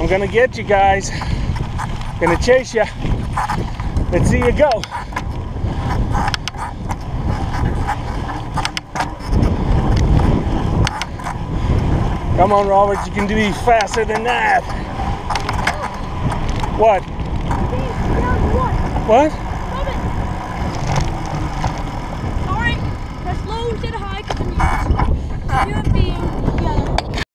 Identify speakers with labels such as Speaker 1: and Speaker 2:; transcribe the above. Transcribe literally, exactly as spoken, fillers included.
Speaker 1: gonna get you guys. Gonna chase you. Let's see you go. Come on, Robert, you can do it faster than that. What? What?
Speaker 2: Sorry, press low instead of high because I'm used to being yellow.